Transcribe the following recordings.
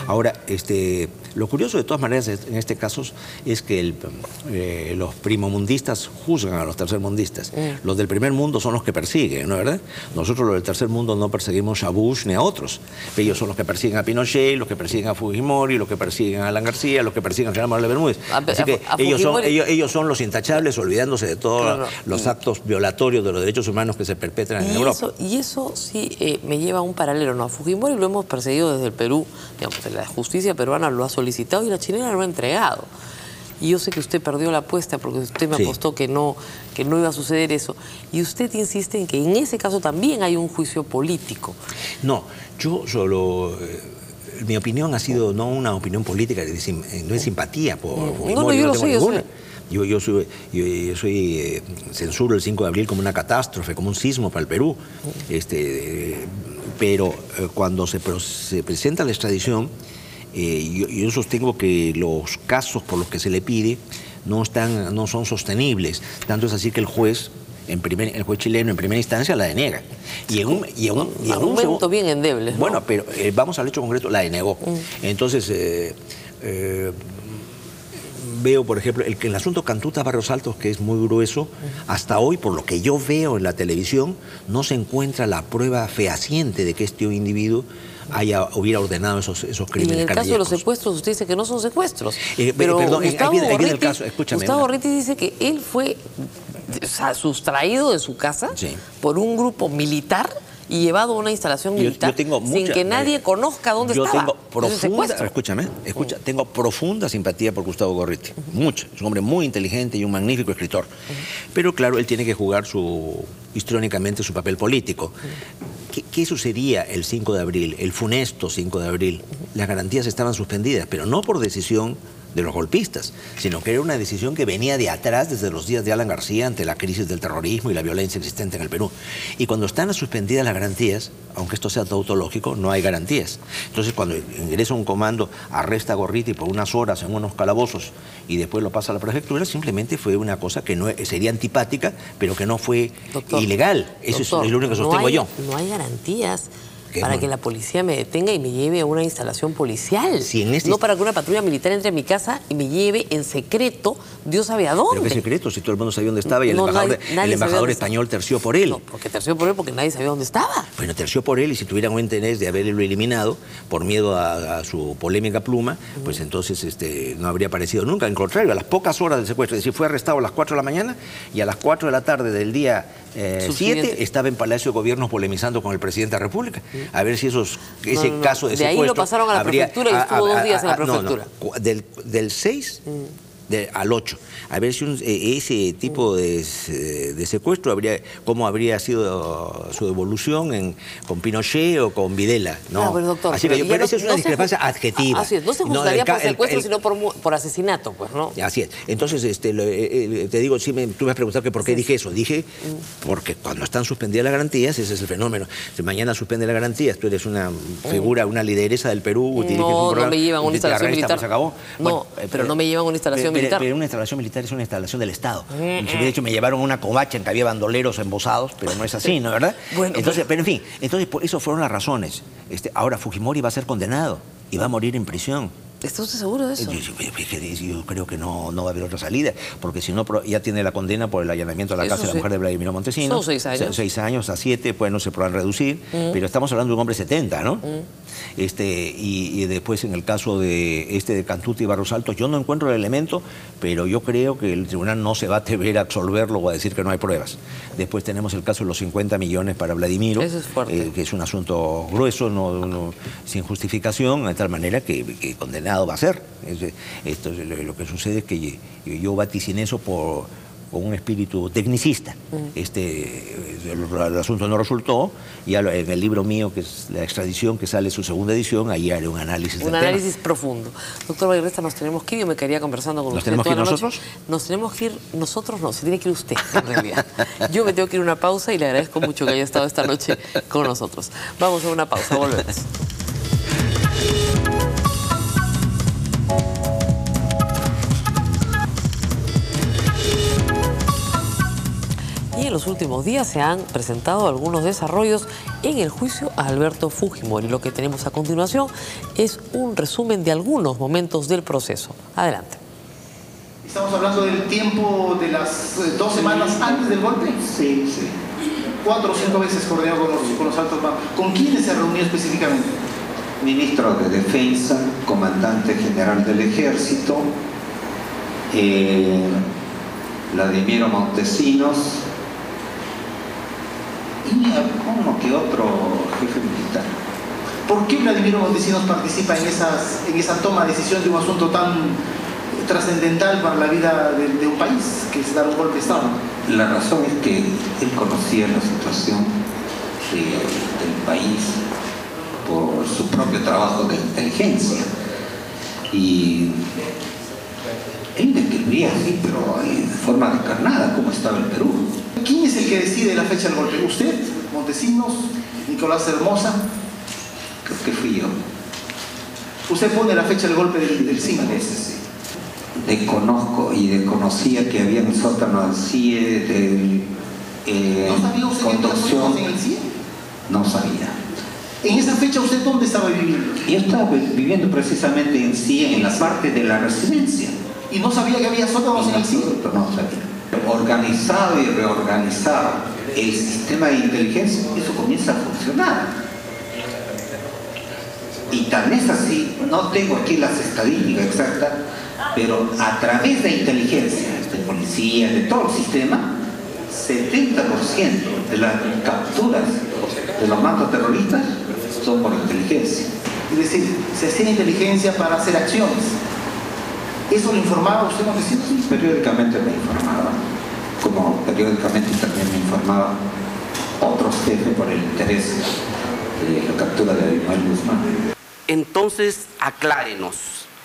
Ahora, lo curioso de todas maneras en este caso es que los primomundistas juzgan a los tercermundistas. Los del primer mundo son los que persiguen, ¿no es verdad? Nosotros los del tercer mundo no perseguimos a Bush ni a otros. Ellos son los que persiguen a Pinochet, los que persiguen a Fujimori, los que persiguen a Alan García, los que persiguen a General Morales Bermúdez. Así que ellos son los intachables, olvidándose de todos los actos violatorios de los derechos humanos que se perpetran en Europa. Y eso sí me lleva a un paralelo, ¿no? A Fujimori lo hemos perseguido desde el Perú, digamos, la justicia peruana lo ha solicitado y la chilena lo ha entregado. Y yo sé que usted perdió la apuesta porque usted me apostó que no iba a suceder eso. Y usted insiste en que en ese caso también hay un juicio político. No, yo solo... mi opinión ha sido no una opinión política, no es simpatía por Fujimori, yo lo sé, yo sé. Yo soy censuro el 5 de abril como una catástrofe, como un sismo para el Perú. Pero cuando se presenta la extradición, yo sostengo que los casos por los que se le pide no son sostenibles. Tanto es así que el juez chileno en primera instancia la denega. Y en un argumento bien endeble, ¿no? Bueno, pero vamos al hecho concreto, la denegó. Entonces, veo, por ejemplo, el asunto Cantuta Barrios Altos, que es muy grueso, hasta hoy, por lo que yo veo en la televisión, no se encuentra la prueba fehaciente de que este individuo hubiera ordenado esos crímenes. Y en el caso de los secuestros, usted dice que no son secuestros. Pero perdón, ahí viene el caso, escúchame. Gustavo Gorriti dice que él fue sustraído de su casa por un grupo militar y llevado a una instalación militar sin que nadie conozca dónde estaba. Tengo profunda simpatía por Gustavo Gorriti, mucha. Es un hombre muy inteligente y un magnífico escritor. Pero claro, él tiene que jugar histrónicamente su papel político. ¿Qué sucedía el 5 de abril, el funesto 5 de abril? Las garantías estaban suspendidas, pero no por decisión de los golpistas, sino que era una decisión que venía de atrás desde los días de Alan García ante la crisis del terrorismo y la violencia existente en el Perú. Y cuando están suspendidas las garantías, aunque esto sea tautológico, no hay garantías. Entonces, cuando ingresa un comando, arresta a Gorriti por unas horas en unos calabozos y después lo pasa a la prefectura, simplemente fue una cosa que no sería antipática, pero que no fue ilegal. Eso es lo único que sostengo yo. No hay garantías para que la policía me detenga y me lleve a una instalación policial. No para que una patrulla militar entre a mi casa y me lleve en secreto, Dios sabe a dónde. ¿Pero qué secreto? Si todo el mundo sabía dónde estaba y el embajador español terció por él. No, porque terció por él porque nadie sabía dónde estaba. Bueno, terció por él y si tuvieran un interés de haberlo eliminado por miedo a su polémica pluma, pues entonces no habría aparecido nunca. Al contrario, a las pocas horas del secuestro, es decir, fue arrestado a las 4 de la mañana y a las 4 de la tarde del día 7 estaba en Palacio de Gobierno polemizando con el presidente de la República. A ver si ese caso de secuestro... De ahí lo pasaron a la prefectura y estuvo 2 días en la prefectura. Del 6 al 8. A ver si ese tipo de secuestro, cómo habría sido su evolución con Pinochet o con Videla. No, pero doctor, así que pero esa es una discrepancia adjetiva. Así es, no se juzgaría por secuestro, sino por asesinato, pues, ¿no? Así es. Entonces, te digo, tú me has preguntado que por qué dije eso. Dije, porque cuando están suspendidas las garantías, ese es el fenómeno. Si mañana suspende las garantías, tú eres una figura, una lideresa del Perú. No me llevan a una instalación militar. Se acabó. No, pero no me llevan a una instalación militar. Pero una instalación militar es una instalación del Estado. De hecho, me llevaron una covacha en que había bandoleros embosados, pero no es así, ¿no es verdad? Bueno, entonces, pero en fin, por eso fueron las razones. Ahora Fujimori va a ser condenado y va a morir en prisión. ¿Está usted seguro de eso? Yo creo que no va a haber otra salida, porque si no, ya tiene la condena por el allanamiento a la casa de la mujer de Vladimiro Montesinos. Son 6 años. 6 años a 7, pues no se podrán reducir, pero estamos hablando de un hombre 70, ¿no? Y después en el caso de Cantuta y Barrios Altos, yo no encuentro el elemento, pero yo creo que el tribunal no se va a atrever a absolverlo o a decir que no hay pruebas. Después tenemos el caso de los 50 millones para Vladimiro, eso es fuerte. Que es un asunto grueso, sin justificación, de tal manera que condenado va a ser. Esto lo que sucede es que yo vaticiné eso con un espíritu tecnicista. El asunto no resultó, y en el libro mío, que es La extradición, que sale su segunda edición, ahí haré un análisis del tema. Un análisis profundo. Doctor Vallegresta, nos tenemos que ir, yo me quedaría conversando con usted. ¿Nos tenemos que ir nosotros? Nos tenemos que ir nosotros, no, se tiene que ir usted, en realidad. Yo me tengo que ir a una pausa y le agradezco mucho que haya estado esta noche con nosotros. Vamos a una pausa, volvemos. los últimos días se han presentado algunos desarrollos en el juicio a Alberto Fujimori. Lo que tenemos a continuación es un resumen de algunos momentos del proceso. Adelante. ¿Estamos hablando del tiempo de las 2 semanas antes del golpe? Sí, sí. 4 o 5 veces coordinado con los altos mandos. ¿Con quiénes se reunió específicamente? Ministro de Defensa, comandante general del Ejército, Vladimiro Montesinos y uno que otro jefe militar. ¿Por qué Vladimiro Montesinos participa en esa toma de decisión de un asunto tan trascendental para la vida de un país, que es dar un golpe de Estado? La razón es que él conocía la situación del país por su propio trabajo de inteligencia y él describía así, pero de forma descarnada, cómo estaba el Perú. ¿Quién es el que decide la fecha del golpe? ¿Usted, Montesinos, Nicolás Hermosa? Creo que fui yo. ¿Usted pone la fecha del golpe del 5? Ese sí. Desconozco y desconocía que había un sótano del CIE, ¿No sabía usted conducción. que en el CIE? No sabía. ¿En esa fecha usted dónde estaba viviendo? Yo estaba viviendo precisamente en CIE, en la parte de la residencia. ¿Y no sabía que había sótanos en el CIE? No sabía. Organizado y reorganizado el sistema de inteligencia, eso comienza a funcionar. Y tal es así, no tengo aquí las estadísticas exactas, pero a través de inteligencia, de policía, de todo el sistema, 70% de las capturas de los mandos terroristas son por inteligencia. Es decir, se hacía inteligencia para hacer acciones. ¿Eso lo informaba usted, Montesinos? Sí, periódicamente me informaba, como periódicamente también me informaba otros jefes por el interés de la captura de Abimael Guzmán. Entonces, aclárenos.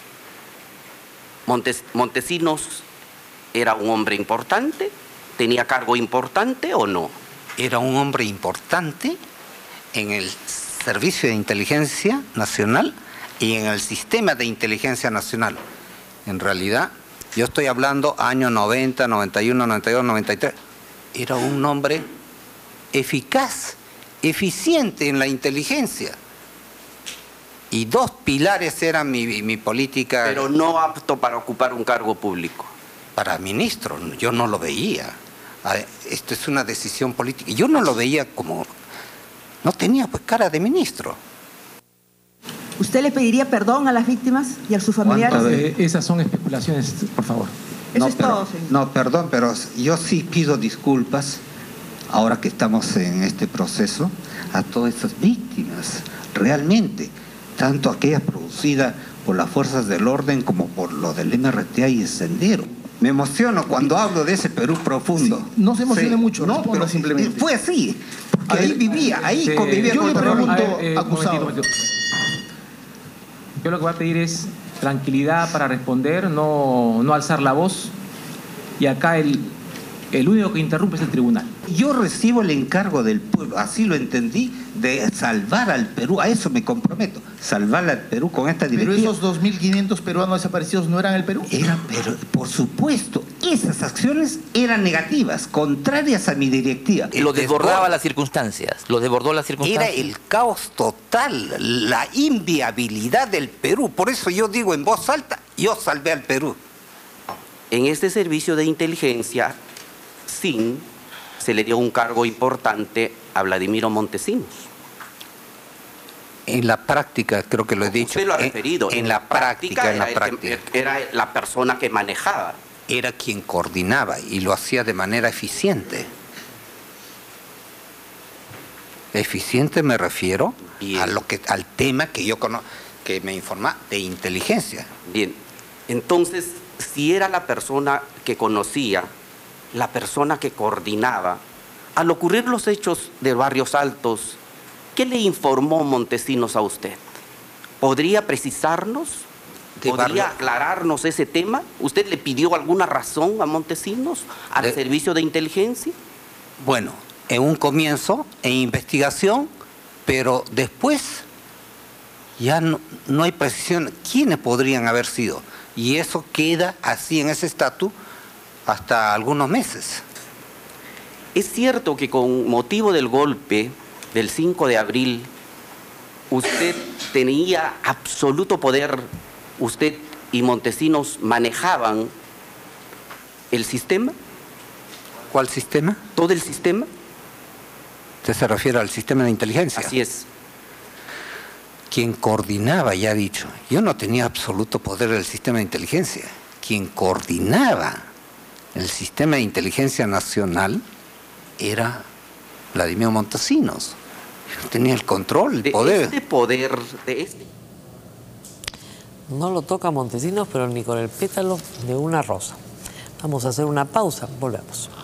¿Montesinos era un hombre importante? ¿Tenía cargo importante o no? Era un hombre importante en el Servicio de Inteligencia Nacional y en el Sistema de Inteligencia Nacional. En realidad, yo estoy hablando años 90, 91, 92, 93. Era un hombre eficaz, eficiente en la inteligencia. Y 2 pilares eran mi política. Pero no apto para ocupar un cargo público. Para ministro, yo no lo veía. Esto es una decisión política. Yo no lo veía como... No tenía pues cara de ministro. ¿Usted le pediría perdón a las víctimas y a sus familiares? Esas son especulaciones, por favor. Eso es todo, señor. No, perdón, pero yo sí pido disculpas, ahora que estamos en este proceso, a todas esas víctimas, realmente, tanto aquellas producidas por las fuerzas del orden como por lo del MRTA y el Sendero. Me emociono cuando hablo de ese Perú profundo. Sí, no se emocione mucho, no, pero simplemente. Fue así, porque ahí vivía, ahí convivía con el terror. Acusado. Yo lo que voy a pedir es tranquilidad para responder, no alzar la voz. Y acá el único que interrumpe es el tribunal. Yo recibo el encargo del pueblo, así lo entendí, de salvar al Perú. A eso me comprometo, salvar al Perú con esta directiva. ¿Pero esos 2.500 peruanos desaparecidos no eran el Perú? Pero por supuesto, esas acciones eran negativas, contrarias a mi directiva. Lo desbordaba las circunstancias, lo desbordó las circunstancias. Era el caos total, la inviabilidad del Perú. Por eso yo digo en voz alta, yo salvé al Perú. En este servicio de inteligencia, se le dio un cargo importante a Vladimiro Montesinos. En la práctica, creo que lo he dicho. Usted lo ha referido. En la práctica. Era la persona que manejaba. Era quien coordinaba y lo hacía de manera eficiente. Eficiente me refiero al tema que yo conozco, que me informa de inteligencia. Bien, entonces, si era la persona que conocía, la persona que coordinaba, al ocurrir los hechos de Barrios Altos, ¿qué le informó Montesinos a usted? ¿Podría precisarnos? ¿Podría aclararnos ese tema? ¿Usted le pidió alguna razón a Montesinos, al servicio de inteligencia? Bueno, en un comienzo, en investigación, pero después ya no hay precisión quiénes podrían haber sido. Y eso queda así en ese estatus hasta algunos meses. ¿Es cierto que con motivo del golpe del 5 de abril usted tenía absoluto poder, usted y Montesinos manejaban el sistema? ¿Cuál sistema? ¿Todo el sistema? ¿Usted se refiere al sistema de inteligencia? Así es. Quien coordinaba, ya he dicho, yo no tenía absoluto poder del sistema de inteligencia. Quien coordinaba el sistema de inteligencia nacional era Vladimir Montesinos. Yo no tenía el control, el poder. Este poder, de este. No lo toca Montesinos, pero ni con el pétalo de una rosa. Vamos a hacer una pausa, volvemos.